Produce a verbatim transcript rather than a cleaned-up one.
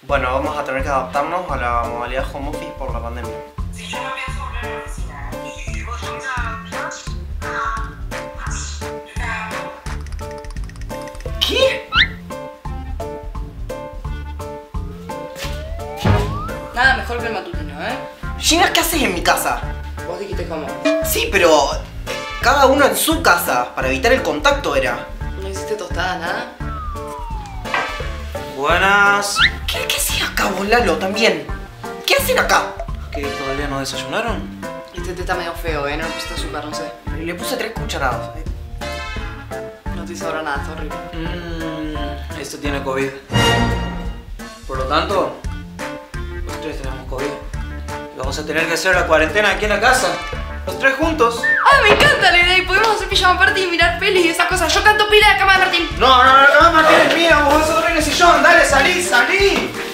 Bueno, vamos a tener que adaptarnos a la modalidad home office por la pandemia. Si yo no pienso volver a la oficina y vos llamas a Josh, ¿Qué? Nada mejor que el matutino, ¿eh? Gina, ¿qué haces en mi casa? Vos dijiste cómo. Sí, pero cada uno en su casa, para evitar el contacto era. ¿No hiciste tostadas, nada? Buenas. ¿Qué, qué haces acá vos, Lalo, también? ¿Qué hacen acá? ¿Qué, todavía no desayunaron? Este té está medio feo, ¿eh? No le pusiste azúcar, no sé. Le puse tres cucharadas. eh. No te hizo ahora nada, está horrible. Mmm, esto tiene COVID. Por lo tanto, los tres tenemos COVID. Y vamos a tener que hacer la cuarentena aquí en la casa. Los tres juntos. ¡Ah, me encanta la idea! Y podemos hacer pijama party y mirar pelis y esas cosas. Yo canto pila de cama de Martín. No, no, no, no, Martín es mío. Vos vas a dormir en el sillón. Dale, salí, salí.